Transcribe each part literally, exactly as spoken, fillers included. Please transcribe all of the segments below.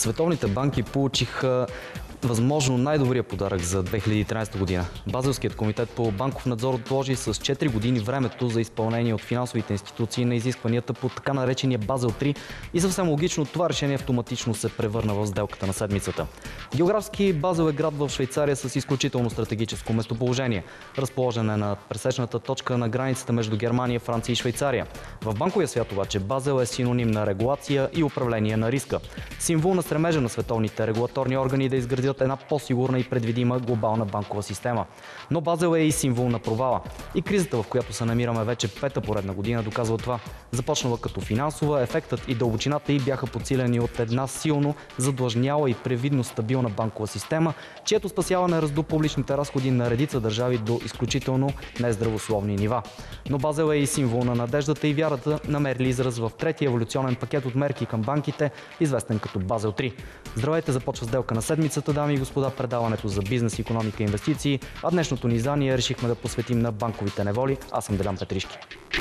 Световните банки получиха възможно най-добрия подарък за две хиляди и тринадесета година. Базелският комитет по банков надзор отложи с четири години времето за изпълнение от финансовите институции на изискванията по така наречения Базел три и съвсем логично това решение автоматично се превърна в сделката на седмицата. Географски Базел е град в Швейцария с изключително стратегическо местоположение. Разположен е на пресечната точка на границата между Германия, Франция и Швейцария. В банковия свят обаче Базел е синоним на регулация и управление на риска. Символ на стремежа на световните регулаторни органи да изградят една по-сигурна и предвидима глобална банкова система. Но Базел е и символ на провала. И кризата, в която се намираме вече пета поредна година, доказва това. Започнала като финансова, ефектът и дълбочината й бяха подсилени от една силно задлъжняла и превидно стабилна банкова система, чието спасяване разду публичните разходи на редица държави до изключително нездравословни нива. Но Базел е и символ на надеждата и вярата, намерили израз в третия еволюционен пакет от мерки към банките, известен като Базел три. Здравейте, започва сделка на седмицата, дами и господа, предаването за бизнес, икономика и инвестиции, а днешното ни издание решихме да посветим на банковите неволи. Аз съм Делян Петришки.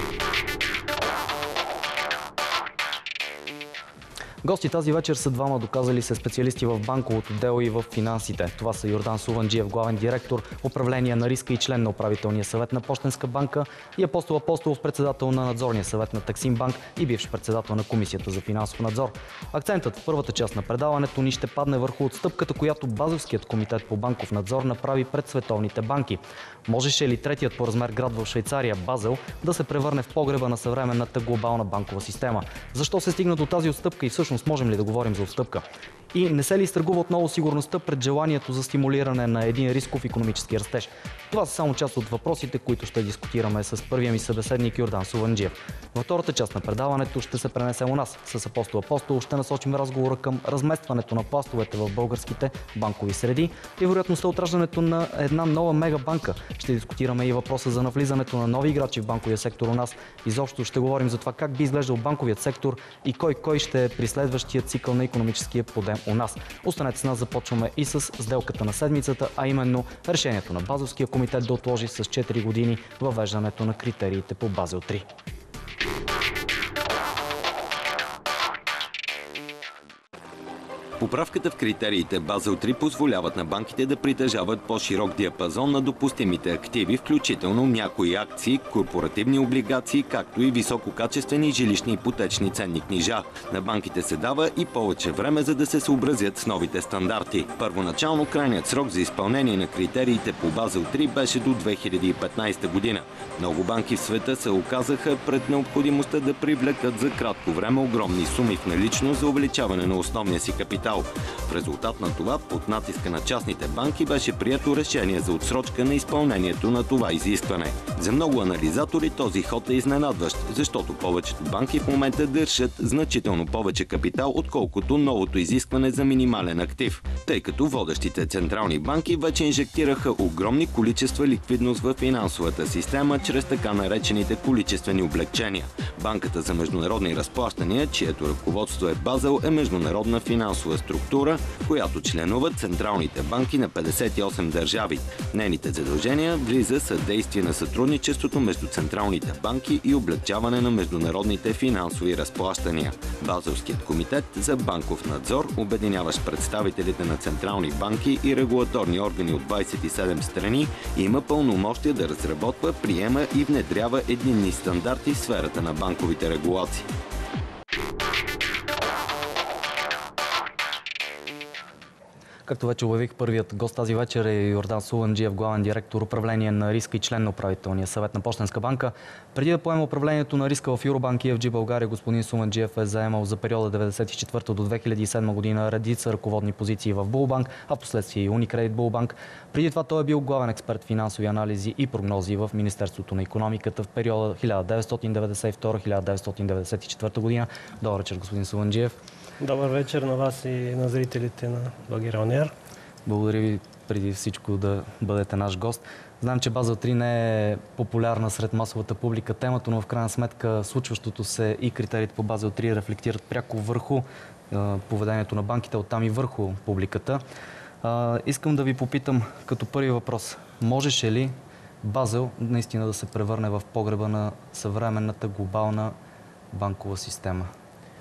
Гости тази вечер са двама доказали се специалисти в банковото дело и в финансите. Това са Йордан Суванджиев, главен директор, управление на риска и член на управителния съвет на Пощенска банка, и Апостол Апостолов, председател на надзорния съвет на Таксимбанк и бивш председател на Комисията за финансов надзор. Акцентът в първата част на предаването ни ще падне върху отстъпката, която Базелският комитет по банков надзор направи пред световните банки. Можеше ли третият по размер град в Швейцария, Базел, да се превърне в погреба на съвременната глобална банкова система? Защо се стигна до тази отстъпка и всъщност можем ли да говорим за отстъпка? И не се ли изтъргува отново сигурността пред желанието за стимулиране на един рисков икономически растеж? Това са само част от въпросите, които ще дискутираме с първия ми събеседник Йордан Суванджиев. Във втората част на предаването ще се пренесем у нас. С Апостол Апостол ще насочим разговора към разместването на пластовете в българските банкови среди и вероятността от раждането на една нова мегабанка. Ще дискутираме и въпроса за навлизането на нови играчи в банковия сектор у нас. Изобщо ще говорим за това как би изглеждал банковият сектор и кой кой ще е при следващия цикъл на икономическия подем у нас. Останете с нас, започваме и с сделката на седмицата, а именно решението на Базелския комитет да отложи с четири години въвеждането на критериите по Базел три. Поправката в критериите Базел три позволяват на банките да притежават по-широк диапазон на допустимите активи, включително някои акции, корпоративни облигации, както и висококачествени жилищни ипотечни ценни книжа. На банките се дава и повече време, за да се съобразят с новите стандарти. Първоначално крайният срок за изпълнение на критериите по Базел три беше до две хиляди и петнадесета година. Много банки в света се оказаха пред необходимостта да привлекат за кратко време огромни суми в наличност за увеличаване на основния си капитал. В резултат на това, под натиска на частните банки, беше прието решение за отсрочка на изпълнението на това изискване. За много анализатори този ход е изненадващ, защото повечето банки в момента държат значително повече капитал, отколкото новото изискване за минимален актив, тъй като водещите централни банки вече инжектираха огромни количества ликвидност в финансовата система чрез така наречените количествени облекчения. Банката за международни разплащания, чието ръководство е Базел, е международна финансова структура, в която членуват централните банки на петдесет и осем държави. Нейните задължения влиза съдействие на сътрудничеството между централните банки и облекчаване на международните финансови разплащания. Базелският комитет за банков надзор, обединяващ представителите на централни банки и регулаторни органи от двадесет и седем страни, има пълномощия да разработва, приема и внедрява единни стандарти в сферата на банковите регулации. Както вече обявих, първият гост тази вечер е Йордан Суванджиев, главен директор управление на риска и член на управителния съвет на Пощенска банка. Преди да поема управлението на риска в Юробанк и Еф Джи България, господин Суванджиев е заемал за периода деветдесет и четвърта до две хиляди и седма година редица ръководни позиции в Булбанк, а впоследствие и Уникредит Булбанк. Преди това той е бил главен експерт в финансови анализи и прогнози в Министерството на икономиката в периода хиляда деветстотин деветдесет и втора до хиляда деветстотин деветдесет и четвърта година. Добър вечер, господин Суванджиев. Добър вечер на вас и на зрителите на България Он Еър. Благодаря ви преди всичко да бъдете наш гост. Знам, че Базел три не е популярна сред масовата публика темата, но в крайна сметка случващото се и критериите по Базел три рефлектират пряко върху е, поведението на банките, оттам и върху публиката. Е, искам да ви попитам като първи въпрос. Можеше ли Базел наистина да се превърне в погреба на съвременната глобална банкова система?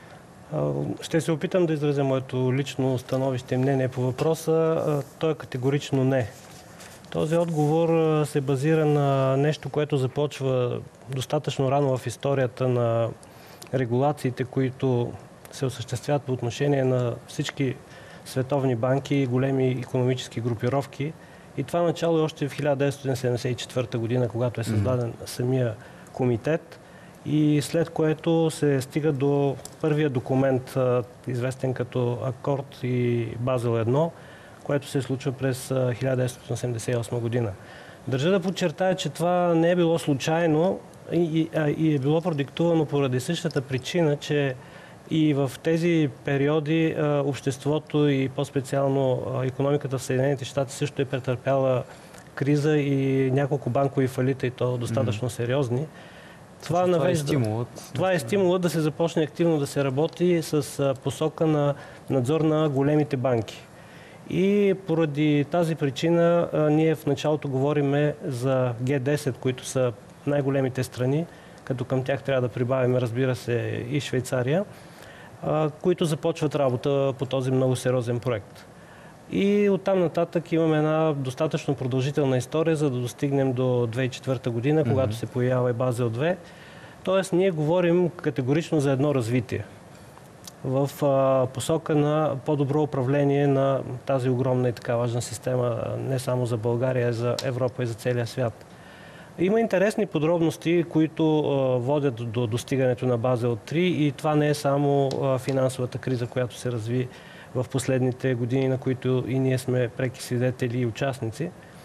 Ще се опитам да изразя моето лично становище и мнение по въпроса. Той е категорично не. Този отговор се базира на нещо, което започва достатъчно рано в историята на регулациите, които се осъществяват по отношение на всички световни банки и големи икономически групировки. И това начало е още в хиляда деветстотин седемдесет и четвърта година, когато е създаден самия комитет, и след което се стига до първия документ, известен като Акорд и Базел едно, което се случва през хиляда деветстотин осемдесет и осма година. Държа да подчертая, че това не е било случайно и, и е било продиктувано поради същата причина, че и в тези периоди обществото и по-специално икономиката в Съединените щати също е претърпяла криза и няколко банкови фалита, и то достатъчно сериозни. Това, това, навежда, е стимулът. това е стимулът да се започне активно да се работи с посока на надзор на големите банки. И поради тази причина ние в началото говорим за Ге десет, които са най-големите страни, като към тях трябва да прибавим, разбира се, и Швейцария, които започват работа по този много сериозен проект. И оттам нататък имаме една достатъчно продължителна история, за да достигнем до две хиляди и четвърта година, когато mm-hmm. се появява и Базел две. Тоест, ние говорим категорично за едно развитие в а, посока на по-добро управление на тази огромна и така важна система, не само за България, а за Европа и за целия свят. Има интересни подробности, които а, водят до достигането на Базел три, и това не е само а, финансовата криза, която се разви в последните години, на които и ние сме преки свидетели и участници.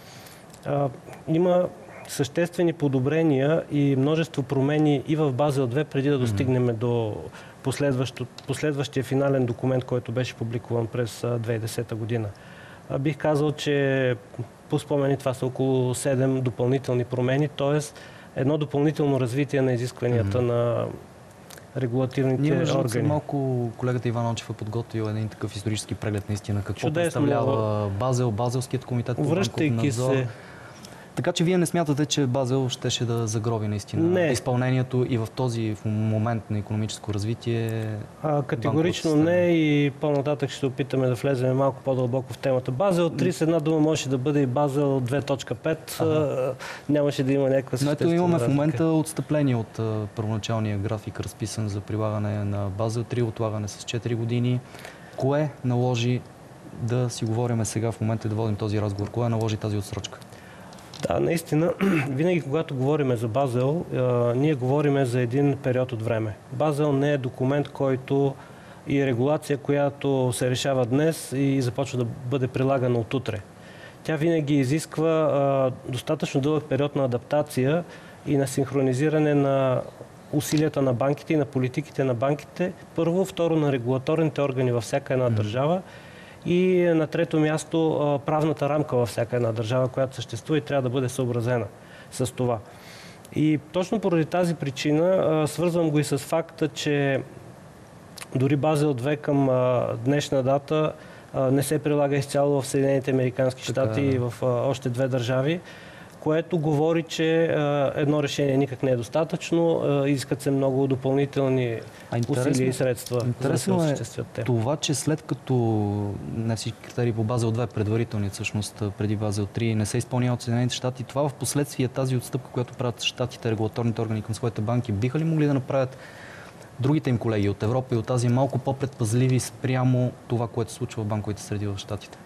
А, има съществени подобрения и множество промени и в Базел две, преди да достигнем mm-hmm. до последващия финален документ, който беше публикуван през две хиляди и десета година. А, бих казал, че по спомени това са около седем допълнителни промени, т.е. едно допълнително развитие на изискванията mm-hmm. на регулативните Ние, между органи. Малко колегата Иван Ончев е подготвил един такъв исторически преглед наистина. Какво Чудесно, представлява Базел, Базелският комитет по банков надзор. Се. Така че вие не смятате, че Базел щеше да загроби наистина не. изпълнението и в този в момент на икономическо развитие? А, категорично не, и по-нататък ще се опитаме да влезем малко по-дълбоко в темата. Базел три с една дума можеше да бъде и Базел две точка пет. Ага. Нямаше да има някаква съществена Но ето имаме разлика. в момента отстъпление от а, първоначалния график, разписан за прилагане на Базел три, отлагане с четири години. Кое наложи да си говорим сега в момента и да водим този разговор? Кое наложи тази отсрочка? Да, наистина, винаги когато говорим за Базел, ние говорим за един период от време. Базел не е документ, който и регулация, която се решава днес и започва да бъде прилагана от утре. Тя винаги изисква достатъчно дълъг период на адаптация и на синхронизиране на усилията на банките и на политиките на банките. Първо, второ, на регулаторните органи във всяка една държава. И на трето място правната рамка във всяка една държава, която съществува и трябва да бъде съобразена с това. И точно поради тази причина свързвам го и с факта, че дори Базел две към днешна дата не се прилага изцяло в Съединените американски щати и в още две държави, което говори, че едно решение никак не е достатъчно. Искат се много допълнителни усилия и средства, за да се осъществят те. Това, че след като не всички критерии по Базел две, предварителни всъщност преди Базел три, не се изпълняват от Съединените щати, това в последствие тази отстъпка, която правят щатите, регулаторните органи към своите банки, биха ли могли да направят другите им колеги от Европа и от Азия малко по-предпазливи спрямо това, което се случва в банковите среди в щатите?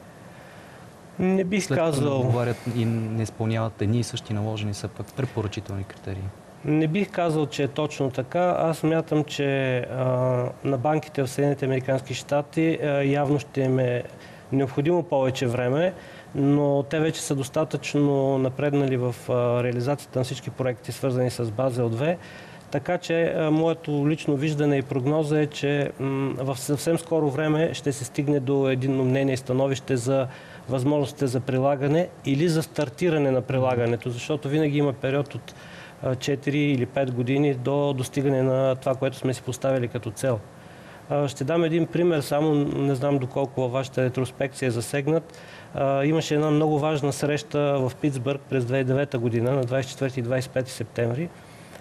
Не бих След казал. След говорят и не изпълняват едни и същи наложени са пък препоръчителни критерии. Не бих казал, че е точно така. Аз мятам, че а, на банките в Съединените американски щати а, явно ще им е необходимо повече време, но те вече са достатъчно напреднали в а, реализацията на всички проекти, свързани с Базел две. Така че а, моето лично виждане и прогноза е, че м, в съвсем скоро време ще се стигне до единно мнение и становище за възможностите за прилагане или за стартиране на прилагането, защото винаги има период от четири или пет години до достигане на това, което сме си поставили като цел. Ще дам един пример, само не знам доколко във вашата ретроспекция е засегнат. Имаше една много важна среща в Питсбърг през две хиляди и девета година, на двадесет и четвърти и двадесет и пети септември,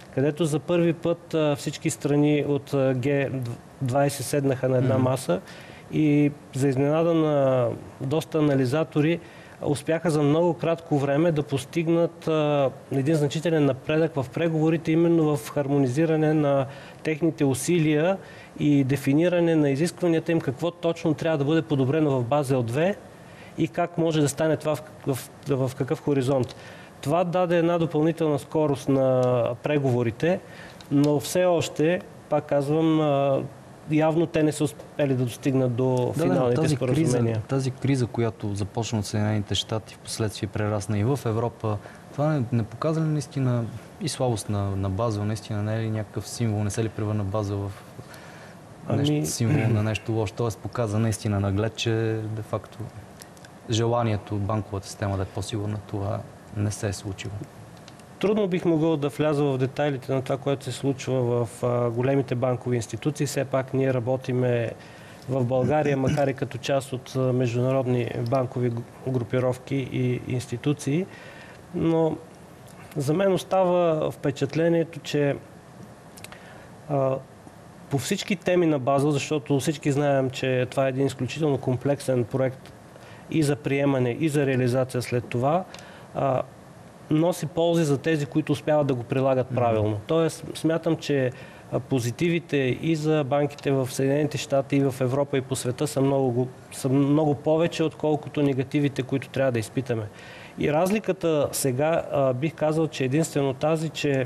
където за първи път всички страни от Г двайсет седнаха на една маса и за изненада на доста анализатори успяха за много кратко време да постигнат а, един значителен напредък в преговорите, именно в хармонизиране на техните усилия и дефиниране на изискванията им, какво точно трябва да бъде подобрено в Базел две и как може да стане това в, в, в какъв хоризонт. Това даде една допълнителна скорост на преговорите, но все още, пак казвам, а, явно те не са успели да достигнат до финалните да, да, тази споразумения. Криза, тази криза, която започна от Съединените щати, в последствие прерасна и в Европа, това не, не показва ли наистина и слабост на, на Базел? Наистина не е ли някакъв символ? Не се ли превърна Базел в нещо, ами... символ на нещо лошо? Тоест показва наистина наглед, че де-факто желанието банковата система да е по-сигурна, това не се е случило. Трудно бих могъл да вляза в детайлите на това, което се случва в а, големите банкови институции. Все пак ние работиме в България, макар и като част от а, международни банкови групировки и институции. Но за мен остава впечатлението, че а, по всички теми на Базел, защото всички знаем, че това е един изключително комплексен проект и за приемане, и за реализация след това, а, носи ползи за тези, които успяват да го прилагат правилно. Mm-hmm. Тоест, смятам, че позитивите и за банките в Съединените щати, и в Европа, и по света са много, са много повече, отколкото негативите, които трябва да изпитаме. И разликата сега, бих казал, че единствено тази, че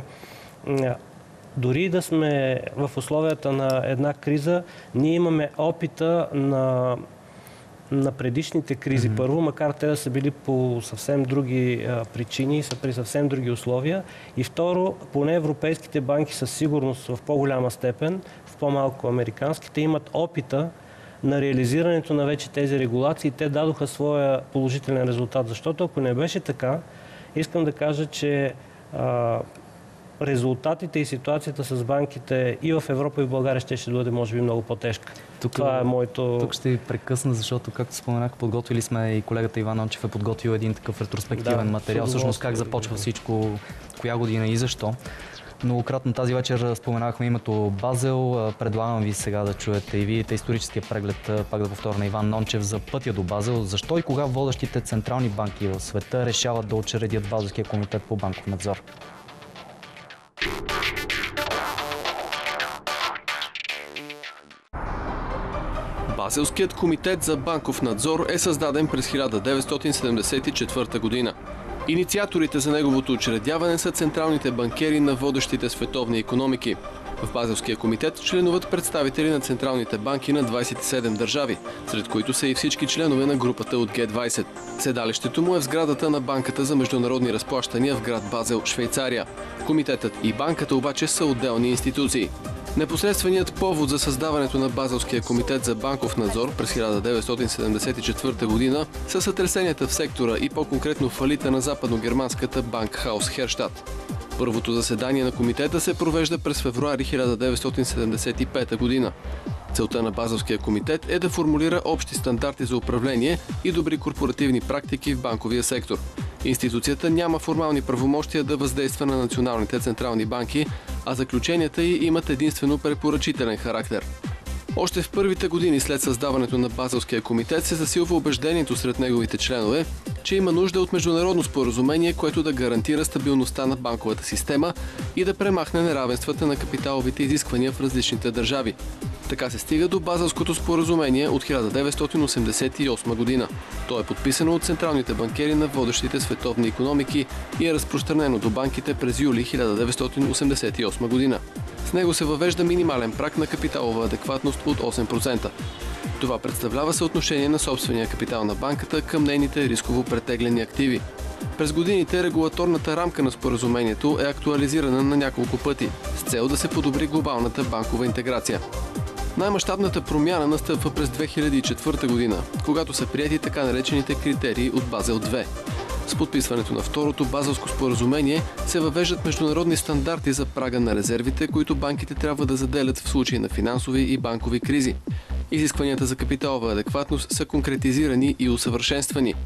дори да сме в условията на една криза, ние имаме опита на на предишните кризи. Mm-hmm. Първо, макар те да са били по съвсем други а, причини, са при съвсем други условия. И второ, поне европейските банки със сигурност в по-голяма степен, в по-малко американските, имат опита на реализирането на вече тези регулации. Те дадоха своя положителен резултат. Защото ако не беше така, искам да кажа, че а, резултатите и ситуацията с банките и в Европа, и в България ще ще бъде, може би, много по-тежка. Тук, Това е моето... Тук ще ви прекъсна, защото, както споменах, подготвили сме и колегата Иван Нончев е подготвил един такъв ретроспективен да, материал. Всъщност как започва всичко, коя година и защо. Многократно тази вечер споменахме името Базел. Предлагам ви сега да чуете и видите историческия преглед, пак да повторя, на Иван Нончев за пътя до Базел. Защо и кога водещите централни банки в света решават да учредят Базелския комитет по банков надзор? Базелският комитет за банков надзор е създаден през хиляда деветстотин седемдесет и четвърта година. Инициаторите за неговото учредяване са централните банкери на водещите световни икономики. В Базелския комитет членуват представители на централните банки на двайсет и седем държави, сред които са и всички членове на групата от Г двайсет. Седалището му е в сградата на Банката за международни разплащания в град Базел, Швейцария. Комитетът и банката обаче са отделни институции. Непосредственият повод за създаването на Базелския комитет за банков надзор през хиляда деветстотин седемдесет и четвърта година са сътресенията в сектора и по-конкретно фалита на западногерманската Банкхаус Херщат. Първото заседание на комитета се провежда през февруари хиляда деветстотин седемдесет и пета година. Целта на Базелския комитет е да формулира общи стандарти за управление и добри корпоративни практики в банковия сектор. Институцията няма формални правомощия да въздейства на националните централни банки, а заключенията й имат единствено препоръчителен характер. Още в първите години след създаването на Базелския комитет се засилва убеждението сред неговите членове, че има нужда от международно споразумение, което да гарантира стабилността на банковата система и да премахне неравенствата на капиталовите изисквания в различните държави. Така се стига до Базелското споразумение от хиляда деветстотин осемдесет и осма година. То е подписано от централните банкери на водещите световни икономики и е разпространено до банките през юли хиляда деветстотин осемдесет и осма година. С него се въвежда минимален праг на капиталова адекватност от осем процента. Това представлява съотношение на собствения капитал на банката към нейните рисково претеглени активи. През годините регулаторната рамка на споразумението е актуализирана на няколко пъти с цел да се подобри глобалната банкова интеграция. Най-мащабната промяна настъпва през две хиляди и четвърта година, когато са приети така наречените критерии от Базел две. С подписването на второто Базелско споразумение се въвеждат международни стандарти за прага на резервите, които банките трябва да заделят в случай на финансови и банкови кризи. Изискванията за капиталова адекватност са конкретизирани и усъвършенствани.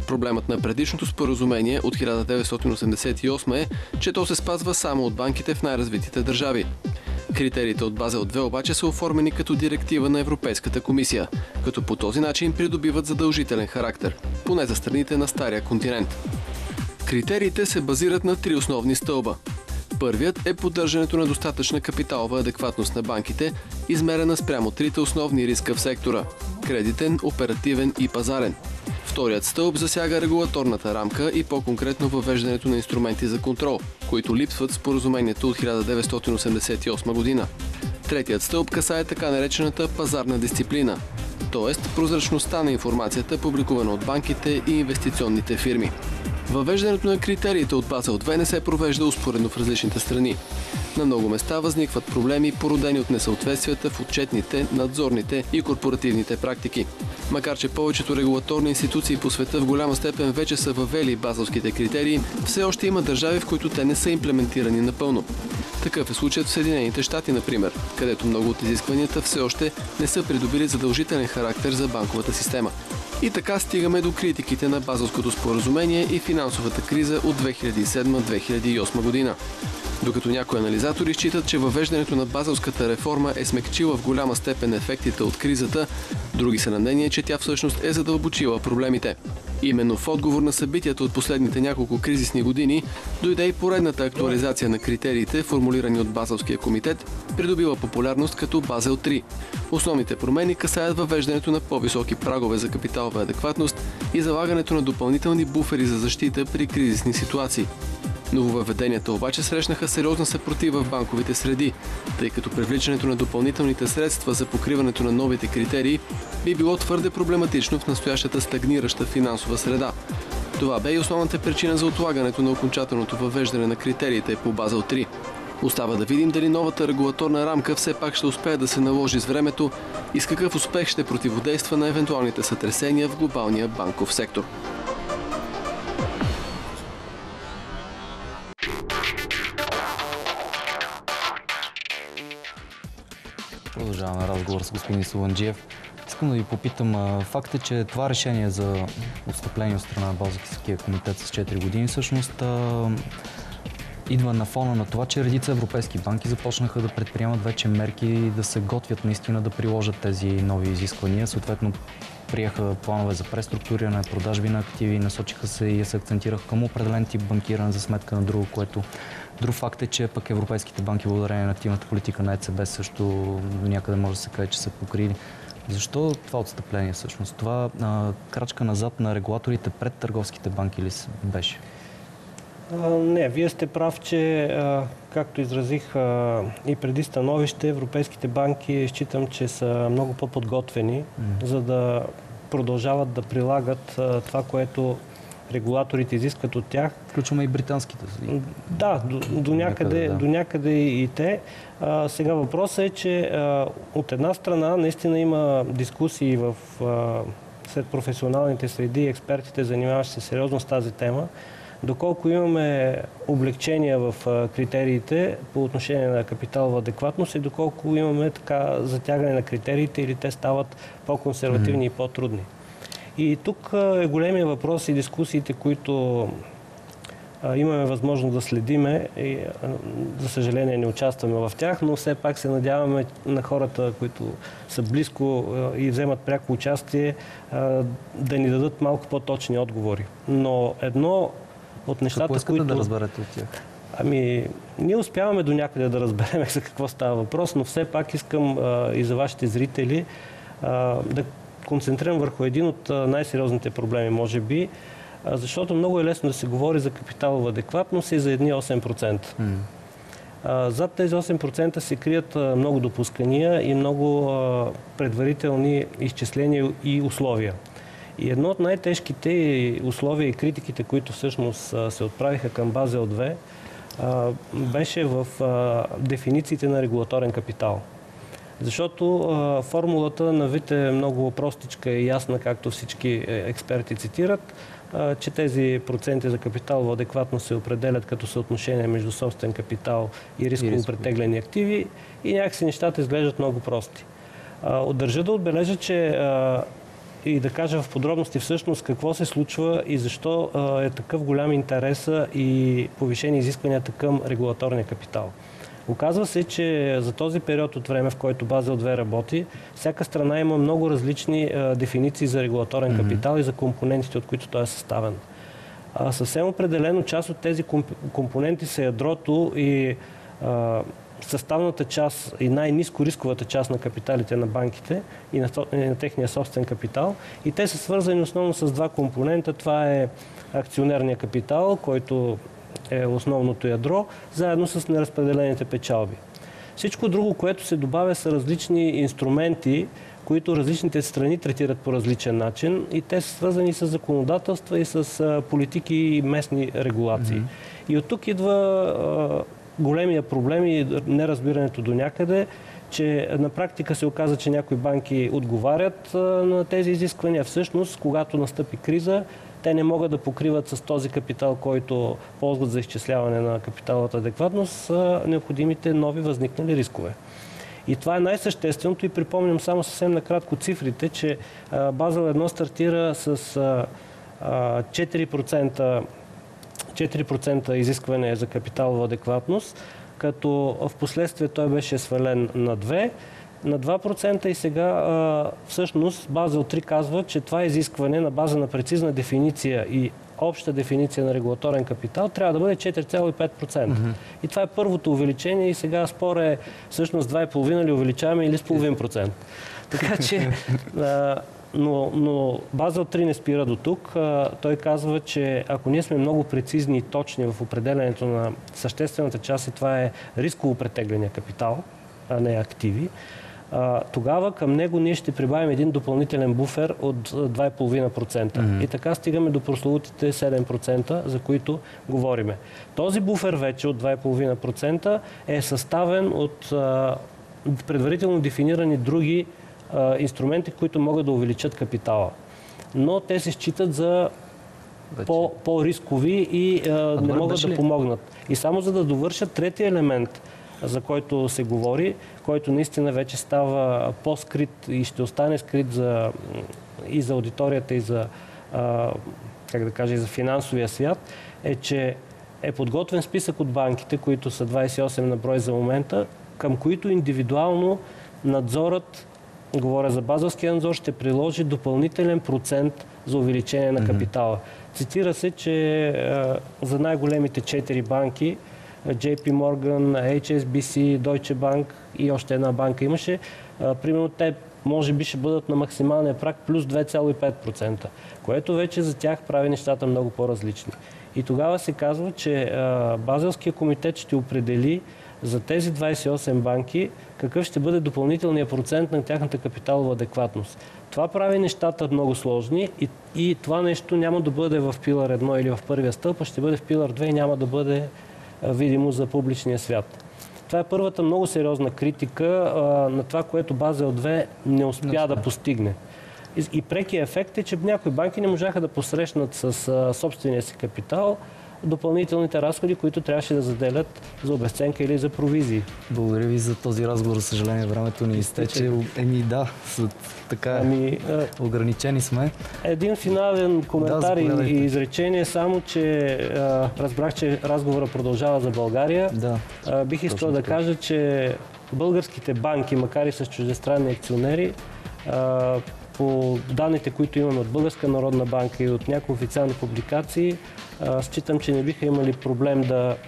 Проблемът на предишното споразумение от хиляда деветстотин осемдесет и осма е, че то се спазва само от банките в най-развитите държави. Критериите от Базел две обаче са оформени като директива на Европейската комисия, като по този начин придобиват задължителен характер, поне за страните на Стария континент. Критериите се базират на три основни стълба. Първият е поддържането на достатъчна капиталова адекватност на банките, измерена спрямо трите основни риска в сектора – кредитен, оперативен и пазарен. Вторият стълб засяга регулаторната рамка и по-конкретно въвеждането на инструменти за контрол, които липсват в споразумението от хиляда деветстотин осемдесет и осма година. Третият стълб касае така наречената пазарна дисциплина, т.е. прозрачността на информацията, публикувана от банките и инвестиционните фирми. Въвеждането на критериите от Базел две не се провежда успоредно в различните страни. На много места възникват проблеми, породени от несъответствията в отчетните, надзорните и корпоративните практики. Макар че повечето регулаторни институции по света в голяма степен вече са въвели базелските критерии, все още има държави, в които те не са имплементирани напълно. Такъв е случаят в Съединените щати, например, където много от изискванията все още не са придобили задължителен характер за банковата система. И така стигаме до критиките на Базелското споразумение и финансовата криза от две хиляди и седма - две хиляди и осма година. Докато някои анализатори считат, че въвеждането на базелската реформа е смекчила в голяма степен ефектите от кризата, други са на мнение, че тя всъщност е задълбочила проблемите. Именно в отговор на събитията от последните няколко кризисни години дойде и поредната актуализация на критериите, формулирани от Базелския комитет, придобила популярност като Базел три. Основните промени касаят въвеждането на по-високи прагове за капиталова адекватност и залагането на допълнителни буфери за защита при кризисни ситуации. Нововъведенията обаче срещнаха сериозна съпротива в банковите среди, тъй като привличането на допълнителните средства за покриването на новите критерии би било твърде проблематично в настоящата стагнираща финансова среда. Това бе и основната причина за отлагането на окончателното въвеждане на критериите по Базел три. Остава да видим дали новата регулаторна рамка все пак ще успее да се наложи с времето и с какъв успех ще противодейства на евентуалните сътресения в глобалния банков сектор. Продължаваме разговор с господин Суванджиев. Искам да ви попитам, факт е, че това решение за отстъпление от страна на Базелския комитет с четири години всъщност идва на фона на това, че редица европейски банки започнаха да предприемат вече мерки и да се готвят наистина да приложат тези нови изисквания. Съответно, приеха планове за преструктуриране, продажби на активи, насочиха се и се акцентираха към определен тип банкиране за сметка на друго, което друг факт е, че пък европейските банки, благодарение на активната политика на ЕЦБ, също до някъде може да се каже, че са покрили. Защо това отстъпление всъщност? Това а, крачка назад на регулаторите пред търговските банки ли беше? А, не, вие сте прав, че а, както изразих а, и преди становище, европейските банки считам, че са много по-подготвени, mm. за да продължават да прилагат а, това, което регулаторите изискват от тях. Включваме и британските. Да, до, до, някъде, да. до някъде и те. А, сега въпросът е, че а, от една страна наистина има дискусии в, а, сред професионалните среди и експертите, занимаващи се сериозно с тази тема, доколко имаме облегчения в а, критериите по отношение на капиталова адекватност и доколко имаме така затягане на критериите или те стават по-консервативни mm-hmm. и по-трудни. И тук е големия въпрос и дискусиите, които а, имаме възможност да следиме и, а, за съжаление, не участваме в тях, но все пак се надяваме на хората, които са близко а, и вземат пряко участие, а, да ни дадат малко по-точни отговори. Но едно от нещата, какво искате които... да разберете от тях? Ами, ние успяваме до някъде да разберем за какво става въпрос, но все пак искам а, и за вашите зрители а, да концентрирам върху един от най-сериозните проблеми, може би, защото много е лесно да се говори за капиталова адекватност и за едни осем процента. Mm. Зад тези осем процента се крият много допускания и много предварителни изчисления и условия. И едно от най-тежките условия и критиките, които всъщност се отправиха към Базел две, беше в дефинициите на регулаторен капитал. Защото а, формулата на вид е много простичка и ясна, както всички експерти цитират, а, че тези проценти за капиталова адекватност се определят като съотношение между собствен капитал и рисково претеглени активи и някакси нещата изглеждат много прости. А, държа да отбележа, че а, и да кажа в подробности всъщност какво се случва и защо а, е такъв голям интереса и повишени изискванията към регулаторния капитал. Оказва се, че за този период от време, в който Базел две работи, всяка страна има много различни а, дефиниции за регулаторен mm-hmm. капитал и за компонентите, от които той е съставен. А, съвсем определено част от тези комп- компоненти са ядрото и а, съставната част и най-ниско рисковата част на капиталите на банките и на, и на техния собствен капитал. И те са свързани основно с два компонента. Това е акционерния капитал, който е основното ядро, заедно с неразпределените печалби. Всичко друго, което се добавя, са различни инструменти, които различните страни третират по различен начин и те са свързани с законодателства и с политики и местни регулации. Mm-hmm. И от тук идва големия проблем и неразбирането до някъде, че на практика се оказа, че някои банки отговарят на тези изисквания. Всъщност, когато настъпи криза, те не могат да покриват с този капитал, който ползват за изчисляване на капиталната адекватност, необходимите нови възникнали рискове. И това е най-същественото и припомням само съвсем накратко цифрите, че Базел едно стартира с четири процента четири процента изискване за капиталова адекватност, като в последствие той беше свален на две, на два процента и сега а, всъщност Базел три казва, че това изискване на база на прецизна дефиниция и обща дефиниция на регулаторен капитал трябва да бъде четири цяло и пет процента. Mm-hmm. И това е първото увеличение и сега спор е всъщност два цяло и пет процента ли увеличаваме или с половин процент. Така че а, Но, но Базел три не спира до тук. Той казва, че ако ние сме много прецизни и точни в определенето на съществената част, и това е рисково претегления капитал, а не активи, тогава към него ние ще прибавим един допълнителен буфер от два цяло и пет процента. Mm-hmm. И така стигаме до прословутите седем процента, за които говориме. Този буфер вече от два цяло и пет процента е съставен от предварително дефинирани други инструменти, които могат да увеличат капитала. Но те се считат за по, по-рискови и а, не могат да помогнат. И само за да довършат третия елемент, за който се говори, който наистина вече става по-скрит и ще остане скрит за, и за аудиторията, и за, а, как да кажа, и за финансовия свят, е, че е подготвен списък от банките, които са двадесет и осем на брой за момента, към които индивидуално надзорът, говоря за базовския надзор, ще приложи допълнителен процент за увеличение на капитала. Mm-hmm. Цитира се, че а, за най-големите четири банки, Джей Пи Морган, Ейч Ес Би Си, Deutsche Bank и още една банка имаше, а, примерно те може би ще бъдат на максималния праг плюс два цяло и пет процента, което вече за тях прави нещата много по-различни. И тогава се казва, че а, Базелския комитет ще определи за тези двадесет и осем банки какъв ще бъде допълнителният процент на тяхната капиталова адекватност. Това прави нещата много сложни и, и това нещо няма да бъде в пилър едно или в първия стълб, а ще бъде в пилър две и няма да бъде а, видимо за публичния свят. Това е първата много сериозна критика а, на това, което Базел две не успя да постигне. И, и прекият ефект е, че някои банки не можаха да посрещнат с а, собствения си капитал допълнителните разходи, които трябваше да заделят за обезценка или за провизии. Благодаря ви за този разговор. За съжаление, времето ни изтече. Еми да, така ами, ограничени сме. Един финален коментар да, и изречение, само че а, разбрах, че разговора продължава за България. Да, а, бих искал да кажа, че българските банки, макар и с чуждестранни акционери, а, по данните, които имаме от Българска народна банка и от някои официални публикации, а, считам, че не биха имали проблем да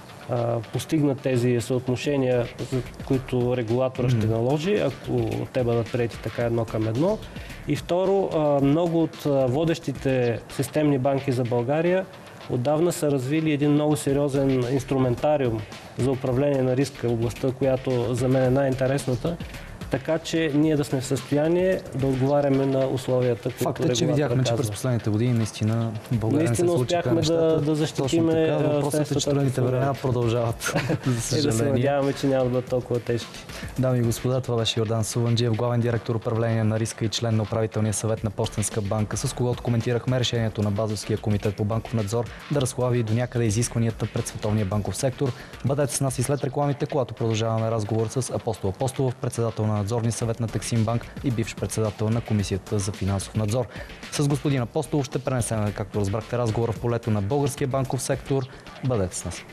а, постигнат тези съотношения, за които регулатора mm-hmm. ще наложи, ако те бъдат приети така едно към едно. И второ, а, много от водещите системни банки за България отдавна са развили един много сериозен инструментариум за управление на риска, областта, която за мен е най-интересната, така че ние да сме в състояние да отговаряме на условията, които регулатора казва. Факт е, че видяхме, че през последните години наистина в България наистина не се случиха нещата. Да, да защитиме въпросът е, че трудните времена продължават. За съжаление. И да се надяваме, че няма да бъдат толкова тежки. Дами и господа, това беше Йордан Суванджиев, главен директор управление на риска и член на управителния съвет на Пощенска банка, с когото коментирахме решението на Базелския комитет по банков надзор да разхлаби до някъде изискванията пред световния банков сектор. Бъдете с нас и след рекламите, когато продължаваме разговор с Апостол Апостолов, председател на надзорния съвет на Тексимбанк и бивш председател на Комисията за финансов надзор. С господин Апостолов ще пренесем, както разбрахте, разговора в полето на българския банков сектор. Бъдете с нас.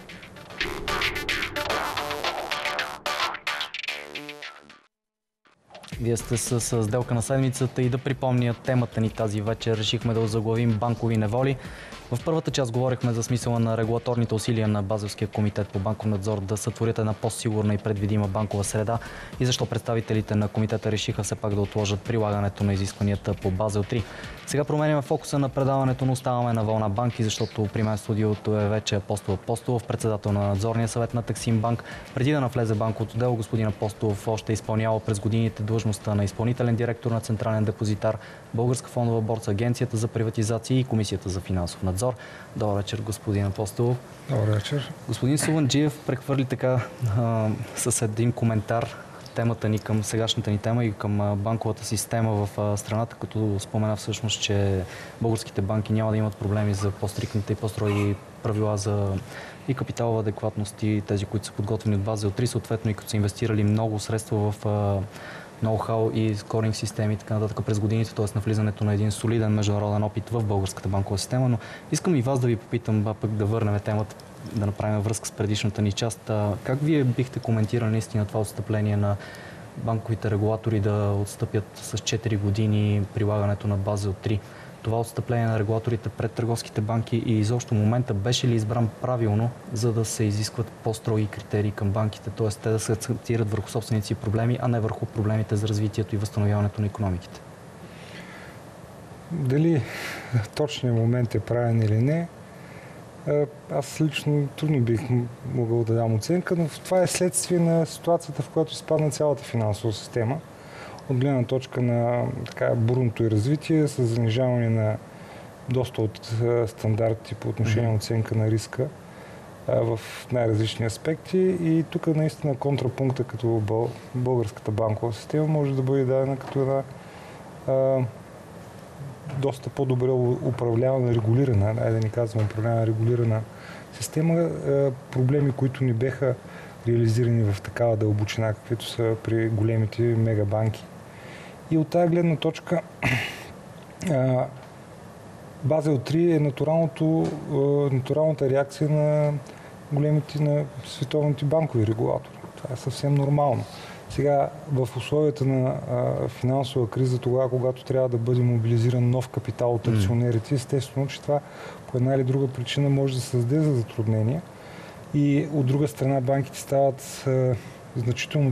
Вие сте с сделка на седмицата и да припомня темата ни тази вечер. Решихме да озаглавим банкови неволи. В първата част говорихме за смисъла на регулаторните усилия на Базелския комитет по банков надзор да сътворят една по-сигурна и предвидима банкова среда и защо представителите на комитета решиха все пак да отложат прилагането на изискванията по Базел три. Сега променяме фокуса на предаването, но оставаме на вълна банки, защото при мен в студиото е вече Апостол Апостолов, председател на надзорния съвет на Тексимбанк. Преди да навлезе банковото дело, господин Апостолов още изпълнява през годините длъжността на изпълнителен директор на Централен депозитар, Българска фондова борса, Агенцията за приватизация и Комисията за финансов надзор. Добър вечер, господин Апостолов. Добър вечер. Господин Суванджиев прехвърли така а, с един коментар темата ни към сегашната ни тема и към банковата система в страната, като спомена всъщност, че българските банки няма да имат проблеми за по-стрикните и по-строги правила за и капиталова адекватност и тези, които са подготвени от Базел три, съответно и като са инвестирали много средства в ноу-хау и скоринг системи и така нататък през годините, т.е. навлизането на един солиден международен опит в българската банкова система. Но искам и вас да ви попитам, а пък да върнем темата, да направим връзка с предишната ни част. Как вие бихте коментирали наистина това отстъпление на банковите регулатори да отстъпят с четири години прилагането на Базел три? Това отстъпление на регулаторите пред търговските банки и изобщо момента беше ли избран правилно, за да се изискват по-строги критерии към банките, т.е. те да се акцентират върху собствените си проблеми, а не върху проблемите за развитието и възстановяването на икономиките? Дали точният момент е правен или не, аз лично трудно бих могъл да дам оценка, но това е следствие на ситуацията, в която изпадна цялата финансова система. От гледна точка на така, бурното и развитие, с занижаване на доста от стандарти по отношение на оценка на риска а, в най-различни аспекти. И тук наистина контрапункта като българската банкова система може да бъде дадена като една а, доста по-добре управлявана, регулирана, айде да ни казвам управлявана, регулирана система. А, проблеми, които ни беха реализирани в такава дълбочина, каквито са при големите мегабанки. И от тази гледна точка Базел три е натуралното, натуралната реакция на големите, на световните банкови регулатори. Това е съвсем нормално. Сега в условията на финансова криза, тогава, когато трябва да бъде мобилизиран нов капитал от акционерите, естествено, че това по една или друга причина може да създаде за затруднения. И от друга страна банките стават а, значително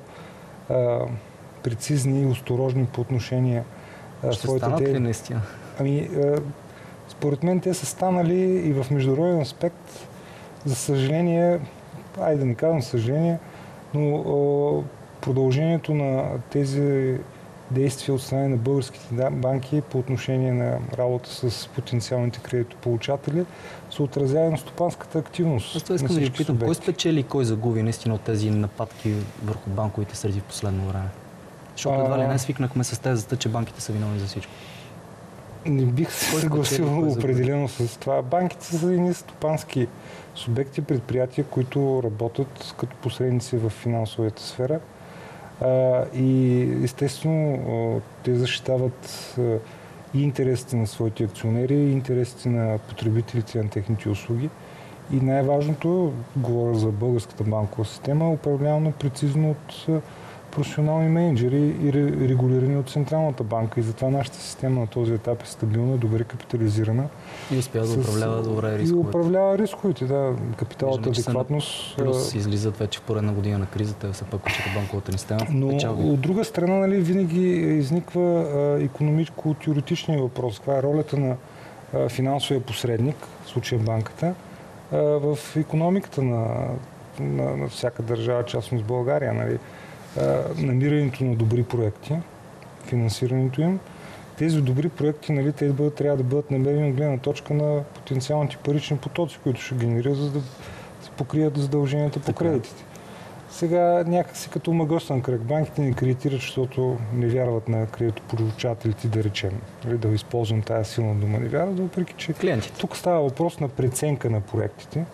по-прецизни и осторожни по отношение а, Ще своите станат дели. ли наистина? Ами, а, според мен те са станали и в международен аспект, за съжаление, айде да не казвам съжаление, но а, продължението на тези действия от страна на българските банки по отношение на работа с потенциалните кредитополучатели се отразява на стопанската активност. Аз това искам да ви питам, кой спечели и кой загуби наистина от тези нападки върху банковите среди в последно време? Защото едва ли не свикнахме с тезата, че банките са виновни за всичко. Не бих се съгласил определено с това. Банките са едни стопански субекти, предприятия, които работят като посредници в финансовата сфера. А, и естествено те защитават и интересите на своите акционери, и интересите на потребителите на техните услуги. И най-важното, говоря за българската банкова система, управлявано прецизно от професионални менеджери и регулирани от Централната банка. И затова нашата система на този етап е стабилна, добре капитализирана. И успява да управлява добре рисковете. И управлява рисковете, да. Капиталната адекватност. Плюс излизат вече в поредна година на кризата, все пак учите банковата ни система. Но от друга страна, нали, винаги изниква икономическо-теоретичния въпрос. Каква е ролята на а, финансовия посредник, в случая банката, а, в икономиката на, на, на всяка държава, частно с България. Нали. Намирането на добри проекти, финансирането им. Тези добри проекти, нали, те бъдат, трябва да бъдат намерени от гледна точка на потенциалните парични потоци, които ще генерират, за да се покрият задълженията по кредитите. Сега някакси като омагьосан кръг. Банките не кредитират, защото не вярват на кредитополучателите, да речем. Нали, да използвам тази силна дума. Не вярват, въпреки че клиентите. Тук става въпрос на преценка на проектите.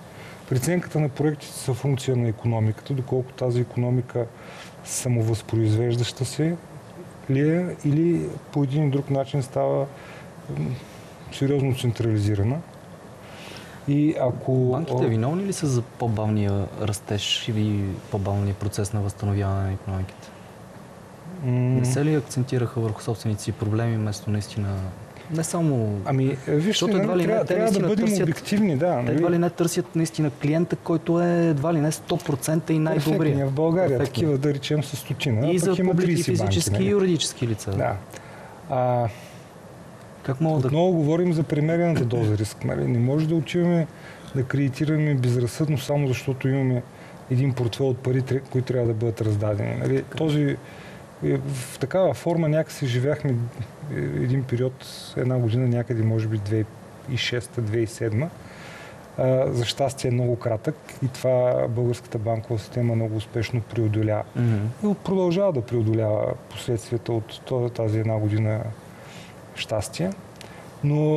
преценката на проектите са функция на икономиката, доколко тази икономика самовъзпроизвеждаща се ли е или по един или друг начин става сериозно централизирана. И ако... Банките виновни ли са за по-бавния растеж или по-бавния процес на възстановяване на икономиката? Mm. Не се ли акцентираха върху собствените си проблеми, вместо наистина... Не само... Ами, вижте, нали, трябва, трябва, трябва да бъдем търсят, обективни, да. Те едва ли не търсят наистина клиента, който е едва ли не сто процента и най-добрия. В България Перфектния. Такива, да речем, с стотина. И за публики, физически банки, и юридически лица. Да. А, как мога отново да... говорим за премерената доза риск. Нали? Не може да отиваме да кредитираме безразсъдно, само защото имаме един портфел от пари, които трябва да бъдат раздадени. Нали? Този, в такава форма някакси живяхме един период, една година, някъде може би две хиляди и шеста - две хиляди и седма. За щастие е много кратък и това българската банкова система много успешно преодоля. Mm-hmm. И продължава да преодолява последствията от тази една година щастие. Но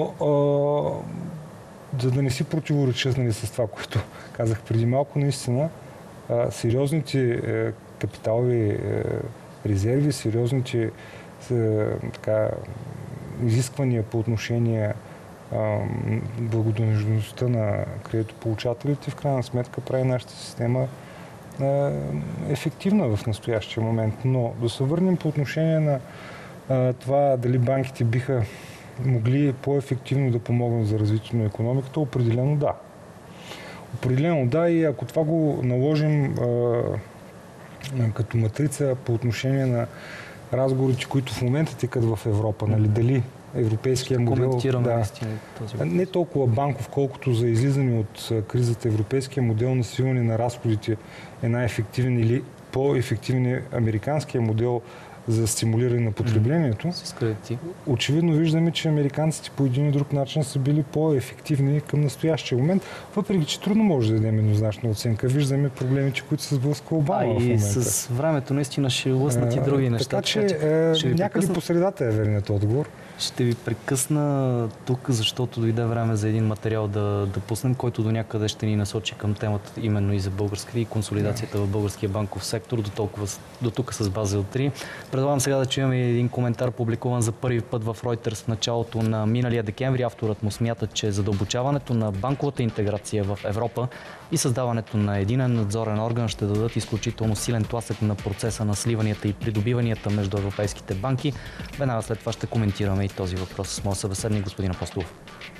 а, за да не си противореча, нали, с това, което казах преди малко, наистина а, сериозните е, капиталови е, резерви, сериозните е, така, изисквания по отношение благонадеждността на кредитополучателите, в крайна сметка прави нашата система е, ефективна в настоящия момент. Но да се върнем по отношение на е, това дали банките биха могли по-ефективно да помогнат за развитието на икономиката, определено да. Определено да, и ако това го наложим е, като матрица по отношение на разговорите, които в момента текат в Европа, нали, дали европейския модел, да, не толкова банков, колкото за излизане от кризата, европейския модел на свиване на разходите е най-ефективен или по-ефективен е американския модел за стимулиране на потреблението. С кредити. Очевидно виждаме, че американците по един или друг начин са били по-ефективни към настоящия момент, въпреки че трудно може да дадем еднозначна оценка. Виждаме проблемите, които се сблъсква Обама а, в момента. И с времето наистина ще лъснат и други неща. Така че, че е, някъде прекъсна... по средата е верният отговор. Ще ви прекъсна тук, защото дойде време за един материал да, да пуснем, който до някъде ще ни насочи към темата именно и за българската и консолидацията в българския банков сектор, до, толкова, до тук с Базел три. Предлагам сега да чуем един коментар, публикуван за първи път в Reuters в началото на миналия декември. Авторът му смята, че задълбочаването на банковата интеграция в Европа и създаването на единен надзорен орган ще дадат изключително силен тласък на процеса на сливанията и придобиванията между европейските банки. Веднага след това ще коментираме и този въпрос с моя събеседник господин Апостолов.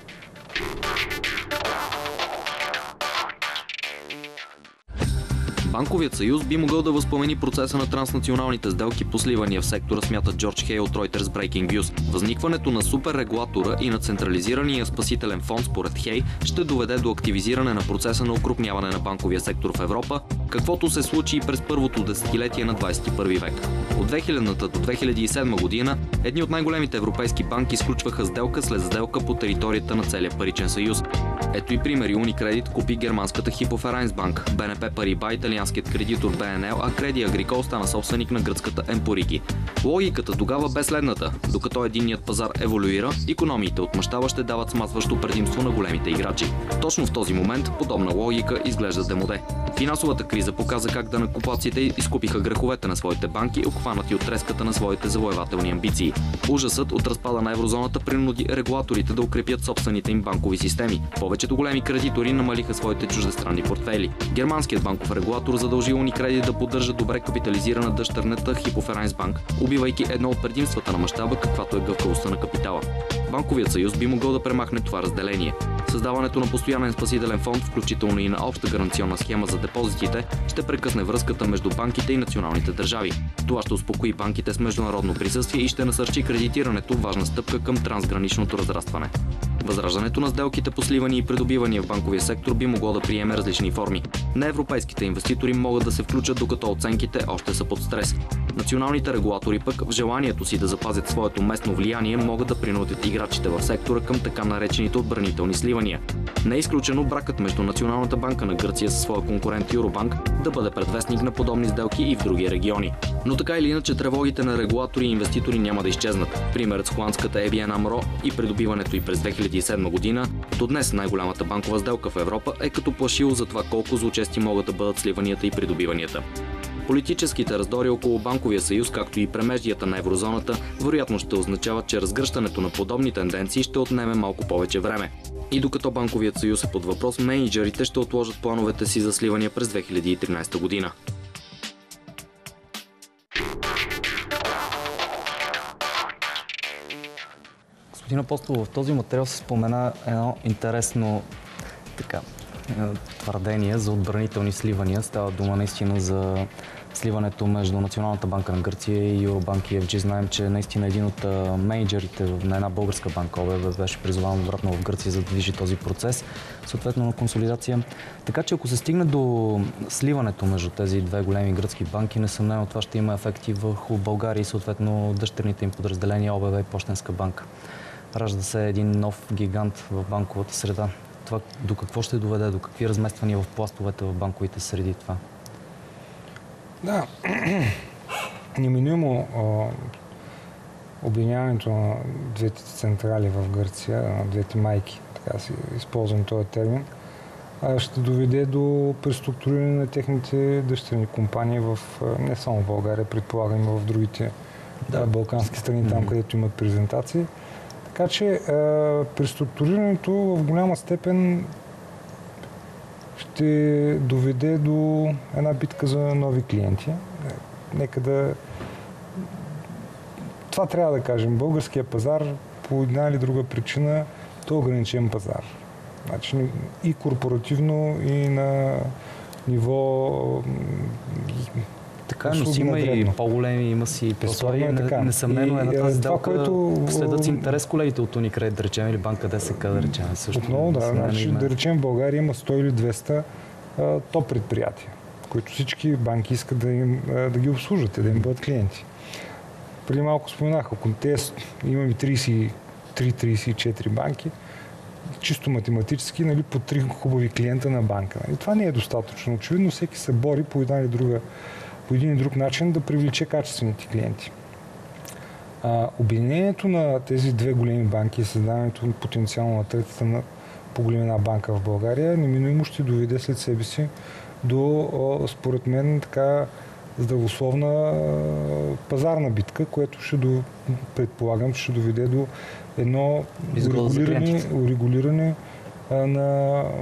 Банковият съюз би могъл да възпламени процеса на транснационалните сделки по сливания в сектора, смята Джордж Хей от Reuters Breaking News. Възникването на суперрегулатора и на централизирания спасителен фонд, според Хей, ще доведе до активизиране на процеса на укрупняване на банковия сектор в Европа, каквото се случи и през първото десетилетие на двадесет и първи век. От две хилядната до две хиляди и седма година едни от най-големите европейски банки сключваха сделка след сделка по територията на целия паричен съюз. Ето и примери. Unicredit купи германската Hypo Vereinsbank, Б Н П Париба, италианският кредитор Б Н Л, а Credit Agricole стана собственик на гръцката Емпорики. Логиката тогава бе следната. Докато единният пазар еволюира, икономиите от мащаба ще дават смазващо предимство на големите играчи. Точно в този момент подобна логика изглежда демоде. Финансовата криза показа как данъкоплатците изкупиха греховете на своите банки, обхванати от треската на своите завоевателни амбиции. Ужасът от разпада на еврозоната принуди регулаторите да укрепят собствените им банкови системи. Повечето големи кредитори намалиха своите чуждестранни портфели. Германският банков регулатор задължи Unicredit да поддържа добре капитализирана дъщернята Hypo Vereinsbank, убивайки едно от предимствата на мащаба, каквато е гъвкавостта на капитала. Банковият съюз би могъл да премахне това разделение. Създаването на постоянен спасителен фонд, включително и на обща гаранционна схема за депозитите, ще прекъсне връзката между банките и националните държави. Това ще успокои банките с международно присъствие и ще насърчи кредитирането, важна стъпка към трансграничното разрастване. Възраждането на сделките по сливания и придобивания в банковия сектор би могло да приеме различни форми. Неевропейските инвеститори могат да се включат, докато оценките още са под стрес. Националните регулатори пък в желанието си да запазят своето местно влияние могат да принудят играчите в сектора към така наречените отбранителни сливания. Не е изключено бракът между Националната банка на Гърция със своя конкурент Юробанк да бъде предвестник на подобни сделки и в други региони. Но така или иначе тревогите на регулатори и инвеститори няма да изчезнат. Примерът с холандската Ей Би Ен Амро и придобиването й през две хиляди и седма година, до днес най-голямата банкова сделка в Европа, е като плашило за това колко злочести могат да бъдат сливанията и придобиванията. Политическите раздори около банковия съюз, както и премеждията на еврозоната, вероятно ще означават, че разгръщането на подобни тенденции ще отнеме малко повече време. И докато банковият съюз е под въпрос, мениджърите ще отложат плановете си за сливания през две хиляди и тринадесета година. Господин Апостол, в този материал се спомена едно интересно така, твърдение за отбранителни сливания. Става дума наистина за сливането между Националната банка на Гърция и Юробанк и Еф Джи. Знаем, че наистина един от мениджърите на една българска банка О Б В беше призован обратно в Гърция, за да движи този процес, съответно на консолидация. Така че ако се стигне до сливането между тези две големи гръцки банки, несъмнено това ще има ефекти върху България и съответно дъщерните им подразделения О Б В и Пощенска банка. Ражда се един нов гигант в банковата среда. Това до какво ще доведе, до какви размествания в пластовете в банковите среди това? Да, неминуемо обединяването на двете централи в Гърция, на двете майки, така си използвам този термин, ще доведе до преструктуриране на техните дъщерни компании в, не само в България, предполагам и в другите да. балкански страни, там, mm-hmm. където имат презентации. Така че преструктурирането в голяма степен ще доведе до една битка за нови клиенти. Нека да... Това трябва да кажем. Българския пазар по една или друга причина е ограничен пазар. Значи и корпоративно, и на ниво... Така, но си има и по-големи, има си по-слаби. Несъмнено е на тази сделка. Което... Следят с интерес колегите от Unicredit, да речем, или банка Д С К, да речем. Също отново, да. Значи, да речем, в България има сто или двеста а, топ предприятия, които всички банки искат да, им, а, да ги обслужат, да им бъдат клиенти. Преди малко споменах, ако те имаме тридесет и три тридесет и четири банки, чисто математически, нали, по три хубави клиента на банка. Нали. Това не е достатъчно. Очевидно всеки се бори по една или друга по един и друг начин да привлече качествените клиенти. А, обединението на тези две големи банки и създаването потенциално на третата на по големина банка в България неминуемо ще доведе след себе си до, според мен, така здравословна пазарна битка, което ще до, предполагам, че ще доведе до едно урегулиране, урегулиране а, на а,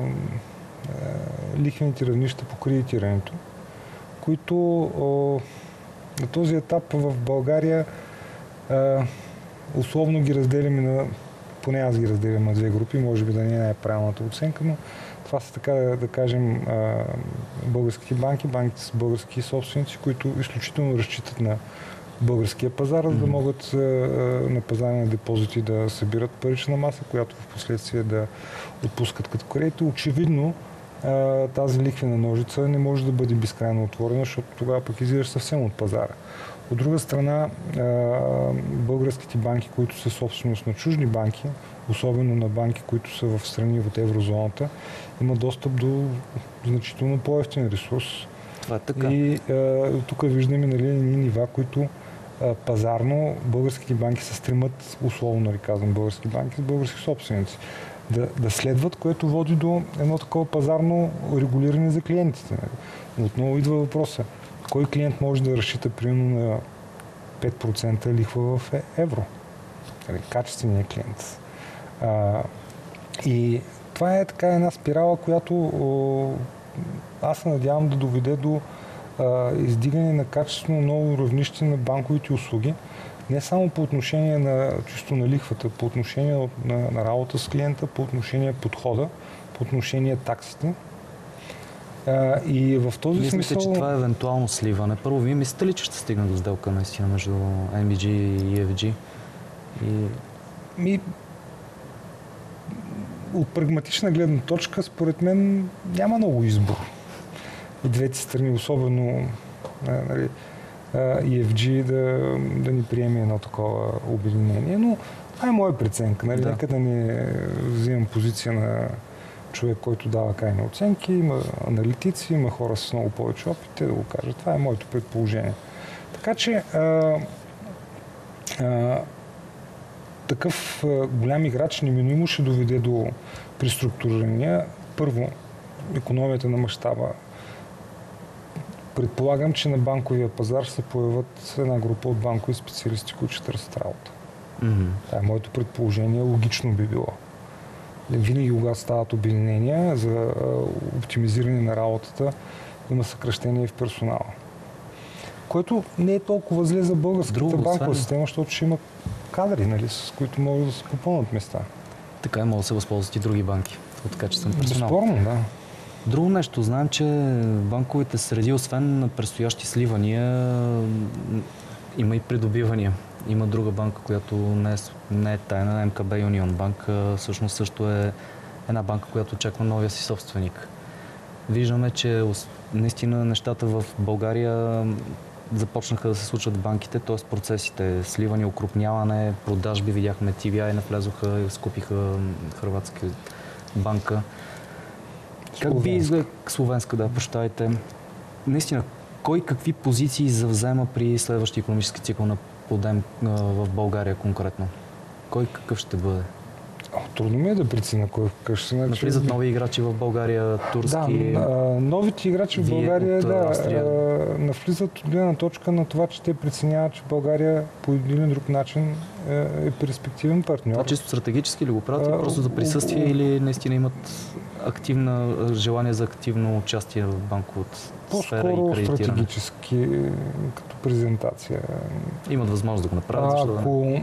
лихвените равнища по кредитирането, които о, на този етап в България а, условно ги разделяме на, поне аз ги разделям на две групи, може би да не е най-правилната оценка, но това са така да, да кажем а, българските банки, банките с български собственици, които изключително разчитат на българския пазар, за да могат а, на пазара на депозити да събират парична маса, която в последствие да отпускат като кредити. Очевидно тази лихвена ножица не може да бъде безкрайно отворена, защото тогава пък излизаш съвсем от пазара. От друга страна, българските банки, които са собственост на чужди банки, особено на банки, които са в страни от еврозоната, има достъп до значително по-евтин ресурс. Това е така. И тук виждаме, нали, нива, които пазарно българските банки се стремат, условно нали казвам български банки, с български собственици. Да, да следват, което води до едно такова пазарно регулиране за клиентите. Отново идва въпроса. Кой клиент може да разчита примерно на пет процента лихва в евро? Качественият клиент. А, и това е така една спирала, която о, аз се надявам да доведе до а, издигане на качествено ново равнище на банковите услуги. Не само по отношение на чисто на лихвата, по отношение на, на работа с клиента, по отношение подхода, по отношение таксите. А, и в този Вие смисъл... Мисля, че това е евентуално сливане. Първо, вие мислите ли, че ще стигне до сделка наистина между Ем Би Джи и Еф Джи? И... Ми... От прагматична гледна точка, според мен, няма много избор. И двете страни, особено... Нали, и Еф Джи да, да ни приеме едно такова обединение. Но това е моя преценка. Нали? Да. Нека да не взимам позиция на човек, който дава крайни оценки. Има аналитици, има хора с много повече опит, те да го кажат. Това е моето предположение. Така че а, а, такъв а, голям играч неминуемо ще доведе до преструктурирания. Първо, икономията на мащаба. Предполагам, че на банковия пазар ще се появят една група от банкови специалисти, които ще търсят работа. Mm-hmm. Това е моето предположение. Логично би било. Винаги, когато стават обединения за оптимизиране на работата, има съкращение в персонала. Което не е толкова зле за българската Друго, банкова система, защото ще има кадри, нали, с които могат да се попълнат места. Така и могат да се възползват и други банки от качествен персонал. Безспорно, да. Друго нещо, знаем, че банковите среди, освен на предстоящи сливания, има и придобивания. Има друга банка, която не е, не е тайна, Ем Ка Бе Юнион Банк, всъщност също е една банка, която очаква новия си собственик. Виждаме, че наистина нещата в България започнаха да се случват в банките, т.е. процесите, сливане, укрупняване, продажби, видяхме Ти Ви Ай навлезоха и скупиха хърватска банка. Как би изгледа словенска, да, прощайте. Наистина, кой какви позиции завзема при следващия икономически цикъл на подем в България конкретно? Кой какъв ще бъде? О, трудно ми е да преценя кой какъв ще бъде. Навлизат нови играчи в България, турски... Да, новите играчи в България, от, да, Австрия. навлизат от гледна точка на това, че те преценяват, че България по един или друг начин е перспективен партньор. Това чисто стратегически ли го правят? А, просто за присъствие или наистина имат активна желание за активно участие в банковата сфера и кредитиране? По-скоро стратегически, като презентация. Имат възможност да го направят. Ако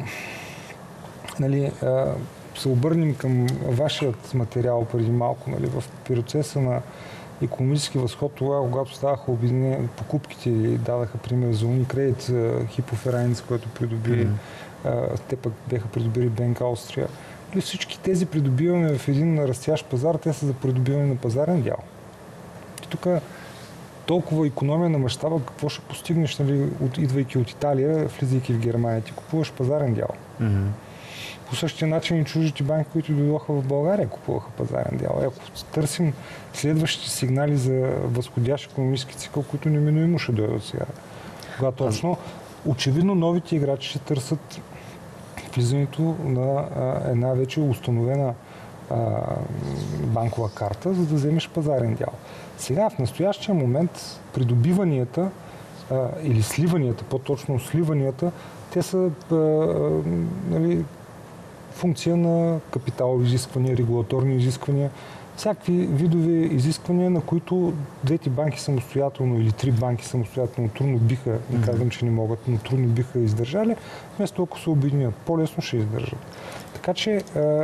нали, се обърнем към вашият материал преди малко, нали, в процеса на икономически възход, тогава, когато ставаха обединени покупките или дадаха пример за Уникредит, Hypo Vereins, което придоби, mm-hmm. те пък бяха придобили Банк Аустрия. И всички тези придобиване в един растящ пазар, те са за придобиване на пазарен дял. И тук толкова икономия на мащаба, какво ще постигнеш, нали, идвайки от Италия, влизайки в Германия, ти купуваш пазарен дял. Mm-hmm. По същия начин и чуждите банки, които дойдоха в България, купуваха пазарен дял. Ако търсим следващите сигнали за възходящ икономически цикъл, които неминуемо ще дойдат сега. Когато точно, очевидно новите играчи ще търсят влизането на а, една вече установена а, банкова карта, за да вземеш пазарен дял. Сега, в настоящия момент, придобиванията а, или сливанията, по-точно сливанията, те са а, а, нали, функция на капиталови изисквания, регулаторни изисквания, всякакви видове изисквания, на които двете банки самостоятелно или три банки самостоятелно трудно биха, mm-hmm. не казвам, че не могат, но трудно биха издържали, вместо ако се обединят, по-лесно ще издържат. Така че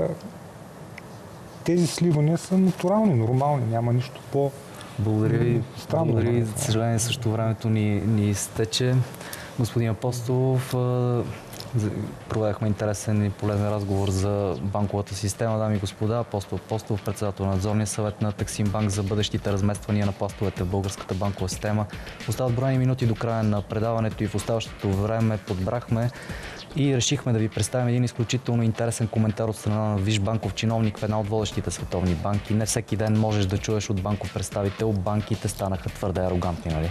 тези сливания са натурални, нормални, няма нищо по- Благодаря ви. Странно. Благодаря ви. За съжаление, също времето ни, ни изтече. Господин Апостолов, проведахме интересен и полезен разговор за банковата система. Дами и господа, Апостол Апостолов, председател на надзорния съвет на Тексимбанк за бъдещите размествания на пластовете в българската банкова система. Остават броени минути до края на предаването и в оставащото време подбрахме и решихме да ви представим един изключително интересен коментар от страна на висш банков чиновник в една от водещите световни банки. Не всеки ден можеш да чуеш от банков представител, банките станаха твърде арогантни, нали?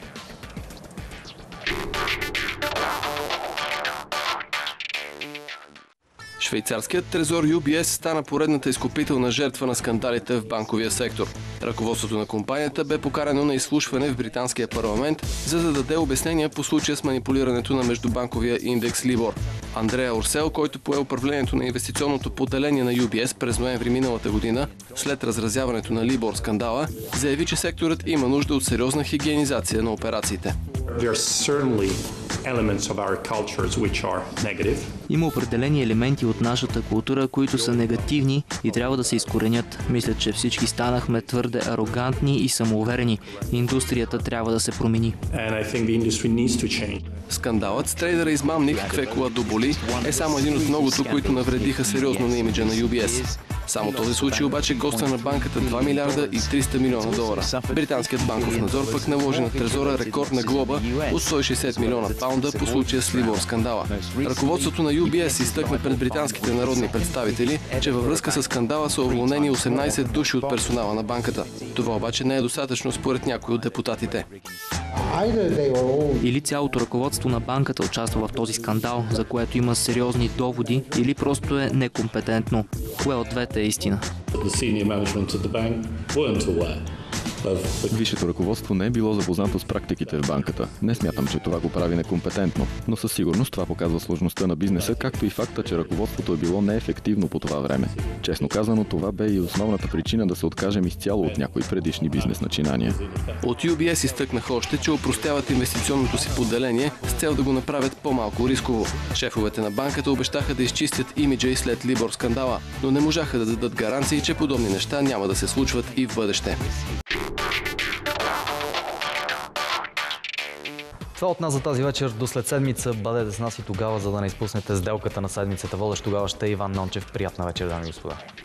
Швейцарският трезор Ю Би Ес стана поредната изкупителна жертва на скандалите в банковия сектор. Ръководството на компанията бе покарано на изслушване в британския парламент, за да даде обяснения по случая с манипулирането на междубанковия индекс Либор. Андреа Орсел, който пое управлението на инвестиционното поделение на Ю Би Ес през ноември миналата година, след разразяването на Либор скандала, заяви, че секторът има нужда от сериозна хигиенизация на операциите. Има определени елементи от нашата култура, които са негативни и трябва да се изкоренят. Мисля, че всички станахме твърде арогантни и самоуверени. Индустрията трябва да се промени. Скандалът с трейдера измамник Квеко Адоболи е само един от многото, които навредиха сериозно на имиджа на Ю Би Ес. Само този случай обаче коства на банката два милиарда и триста милиона долара. Британският банков надзор пък наложи на Трезора рекордна глоба от сто и шейсет милиона паунда по случая с Либор скандала. Ръководството на Ю Би Ес изтъкна пред британските народни представители, че във връзка с скандала са уволнени осемнайсет души от персонала на банката. Това обаче не е достатъчно според някои от депутатите. Или цялото ръководство на банката участва в този скандал, за което има сериозни доводи, или просто е некомпетентно. Кое от двете е истина? Висшето ръководство не е било запознато с практиките в банката. Не смятам, че това го прави некомпетентно, но със сигурност това показва сложността на бизнеса, както и факта, че ръководството е било неефективно по това време. Честно казано, това бе и основната причина да се откажем изцяло от някои предишни бизнес начинания. От Ю Би Ес изтъкнаха още, че опростяват инвестиционното си поделение с цел да го направят по-малко рисково. Шефовете на банката обещаха да изчистят имиджа и след Либор скандала, но не можаха да дадат гаранции, че подобни неща няма да се случват и в бъдеще. Това от нас за тази вечер. До след седмица бъдете с нас и тогава, за да не изпуснете сделката на седмицата. Водещ тогава ще е Иван Нончев. Приятна вечер, дами и господа.